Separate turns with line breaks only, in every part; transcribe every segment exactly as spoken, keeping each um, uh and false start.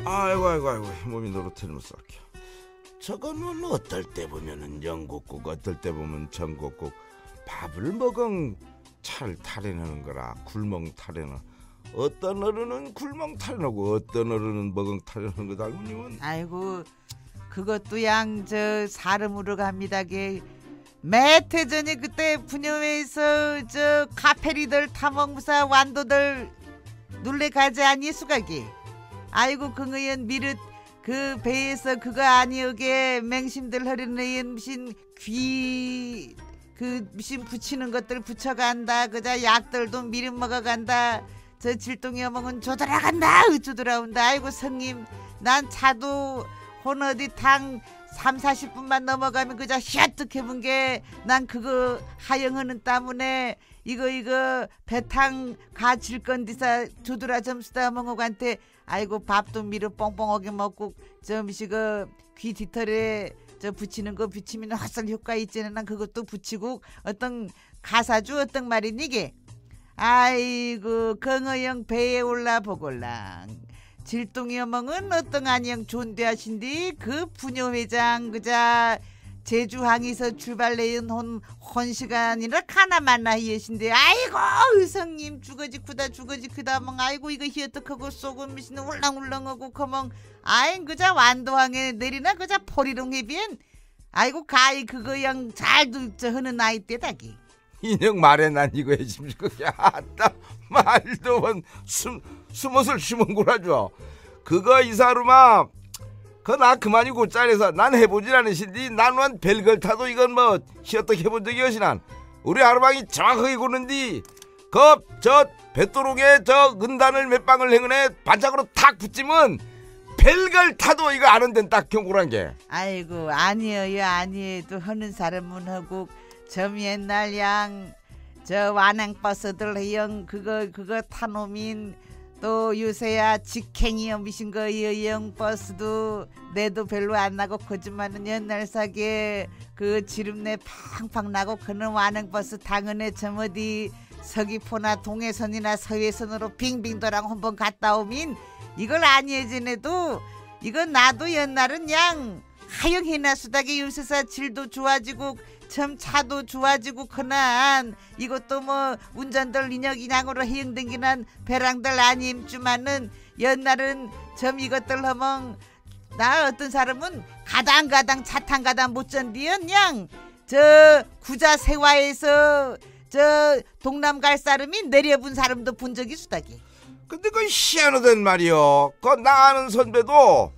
아이고 아이고 아이고 몸이 노릇해면서 저거는 어떨 때 보면은 영국국 어떨 때 보면 전국국 밥을 먹은 찰 타려내는 거라 굴멍 타려나 어떤 어른은 굴멍 타려나고 어떤 어른은 먹은 타려는 거다.
아이고 그것도 양 저 사람으로 갑니다. 게 매태 전에 그때 분녀회에서 저 카페리들 타먹무사 완도들 놀래가지 아니 수가기. 아이고 그거연 미릇 그 배에서 그거 아니오게 맹심들 흐르는 무슨 귀 그 무슨 붙이는 것들 붙여간다. 그자 약들도 미리 먹어간다. 저 질동이 어멍은 조돌아간다. 어쩌돌아온다. 아이고 성님 난 차도 혼 어디 탕 삼사십 분만 넘어가면 그자 휘어뜩 해본 게 난 그거 하영하는 때문에 이거 이거 배탕 가질 건디사 조돌아 점수다 멍어한테 아이고 밥도 미르 뻥뻥하게 먹고 점시 그귀 뒤털에 저 붙이는 거 붙이면 헛설 효과 있잖아. 난 그것도 붙이고 어떤 가사주 어떤 말이니 이게 아이고 긍어영 배에 올라 보골랑 질동이 어멍은 어떤 안영 존대하신디 그 부녀회장 그자 제주항에서 출발내은 혼, 혼 시간이라 하나 만나 예신데 아이고 의성님 주거지 크다 주거지 크다 멍 아이고 이거 희어떡하고 쏘고 미신 울렁울렁하고 커멍 아이 그자 완도항에 내리나 그자 포리롱에 비엔 아이고 가이 그거 양 잘도 저 하는 나이 때다기
인형 말에 난 이거 해집시 그게 아따 말도 원 숨옷을 심은구라죠. 그거 이사루마 그 나 그만이고 짤해서 난 해보질 않으신디 난원 별걸 타도 이건 뭐 희어떡 해본 적이 없이 난 우리 하루방이 정확하게 고는디 그 저 뱃도록에 저 은단을 몇 방을 행은에 반짝으로 탁 붙이면 별걸 타도 이거 아는 데는 딱 경고란 게
아이고 아니에요 아니에요 또 하는 사람은 하고 점 옛날 양 저 완행버스들 형 그거 그거 타놈인 또 요새야 직행이요 미신 거 여행 버스도 내도 별로 안 나고 거짓말은 옛날 사게 그 지름내 팡팡 나고 그는 완행버스 당연히 저 어디 서귀포나 동해선이나 서해선으로 빙빙 돌아가 한번 갔다 오면 이걸 아니해지네도 이건 나도 옛날은 양 하영해나 수닥에 요새사 질도 좋아지고 참 차도 좋아지고 그난 이것도 뭐 운전들 인혁인양으로 해영댕기는 배랑들 아님주만은 옛날은 점 이것들 하면 나 어떤 사람은 가당가당 차탄 가당 못 전디연 양저 구자 세화에서 저 동남 갈 사람이 내려본 사람도 본 적이 수다기.
근데 그 희한하단 말이요. 그 나 아는 선배도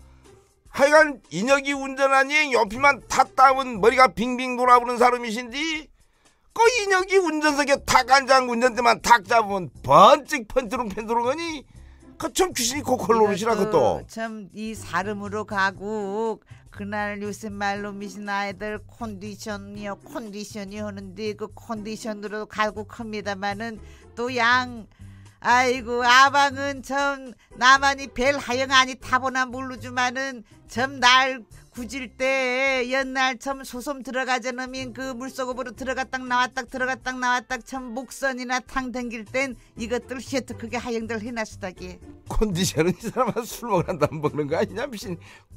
하여간 인혁이 운전하니 옆이만 탔다면 머리가 빙빙 돌아보는 사람이신디 그 인혁이 운전석에 탁 앉아 운전대만 탁 잡으면 번쩍 펀트롱 펜트롱하니 그 참 귀신이 코콜 노릇이라 그것도
참 이 사람으로 가고 그날 요새 말로 미신 아이들 컨디션이요 컨디션이 하는데 그 컨디션으로 가고 큽니다마는 또 양 아이고 아방은 참 나만이 별 하영 아니 타보나 모르지만은 참 날 구질 때 옛날 참 소som 들어가자놈인 그 물속으로 들어갔다 나왔다 들어갔다 나왔다 참 목선이나 탕 댕길 땐 이것들 히어트 크게 하영들 해놨수다기.
컨디션은 이 사람은 술 먹는다 안 먹는 거 아니냐 미신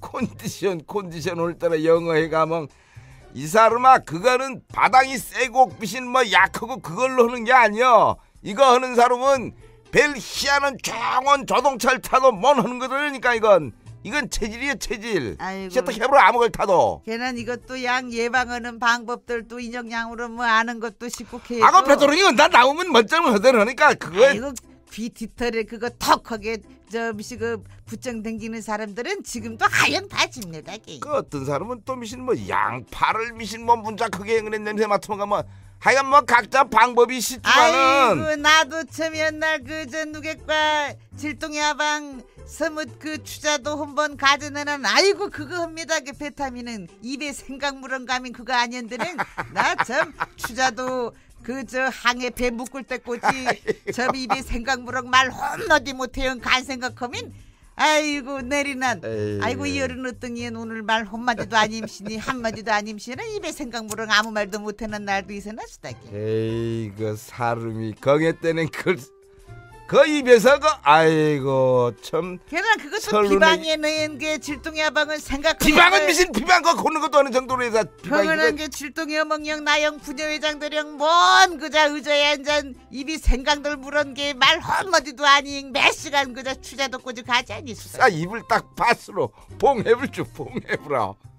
컨디션 컨디션 오늘따라 영어에 가면 이 사람아 그거는 바닥이 세고 미신 뭐 약하고 그걸로 하는 게 아니여. 이거 하는 사람은 별 희한한 정원 자동차를 타도 뭔 하는 거들으니까 이건 이건 체질이야 체질. 시어떡 해보러 아무걸 타도
걔는 이것도 양 예방하는 방법들도 인형양으로 뭐 아는 것도 쉽고 해요.
아까 배터링이 나 나오면 멋쩍을 하더라니까 그거
이거 귀 뒤털에 그거 턱하게 저 미시 그 부쩍 당기는 사람들은 지금도 하얀 바지입니다.
그 어떤 사람은 또 미신 뭐 양파를 미신 뭐 문자 크게 그런 냄새 맡으면 가면 하여간 뭐 각자 방법이 있지만은
아이고 나도 참 옛날 그 저 누객과 질동이 아방 서뭇 그 추자도 한번 가져내는 아이고 그거 합니다. 그 베타민은 입에 생각물은 가면 그거 아니었는데는 나 참 추자도 그 저 항에 배 묶을 때 꼬지 저 입에 생각물은 말 혼너지 못해요. 간 생각하면 아이고 내리난 에이. 아이고 이 어른 어떤 이엔 오늘 말 한마디도 아님시니 한마디도 아님시니 입에 생각물은 아무 말도 못하는 날도 있어나 수다기.
에이 그 사람이 경애 때는 그 그 입에서 그 아이고 참
걔는 그것도
설문에-
비방에 넣은 게 질동의 하방은 생각.
비방은 미신 비방 거 고는 것도 어느 정도로 해서 비방이
그거는 게 질동의 어멍령 나영 부녀회장들령 뭔 그자 의자에 앉아 입이 생강들 물은 게 말 한마디도 아닌 몇 시간 그자 추자도 꼬지 가지 않니.
아 입을 딱 밭으로 봉해불 주 봉해불아